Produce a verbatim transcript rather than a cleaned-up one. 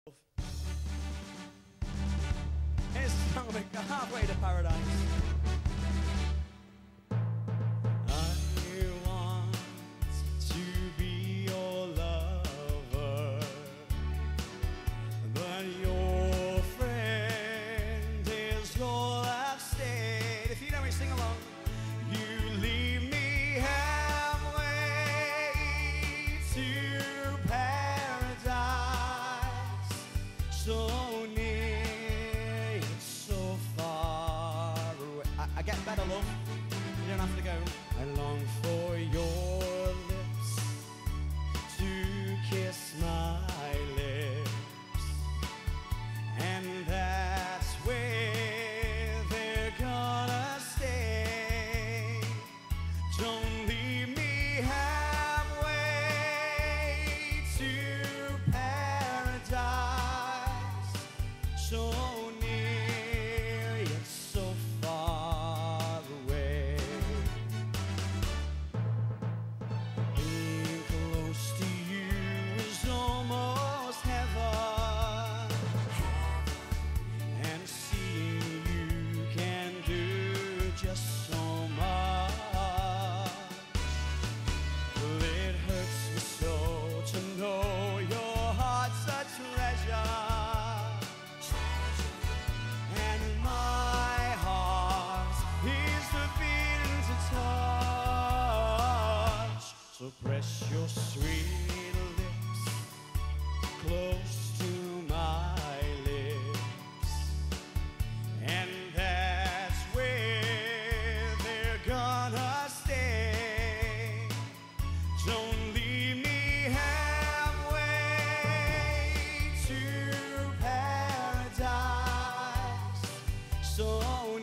Here's a song about halfway to paradise. I want to be your lover, but your friend is all I've stayed. If you know me, sing along. You leave me halfway to paradise, so near, so far away. I, I get better, love. You don't have to go. I long for your lips to kiss my lips, and that's where they're gonna stay. Don't leave me halfway to paradise, so near yet so far away. Being close to you is almost heaven, and seeing you can do just so much. Well, it hurts me so to know your heart's a treasure, and my heart is forbidden to touch. So press your sweet lips close to my lips, and that's where they're gonna stay. Don't leave me halfway to paradise, so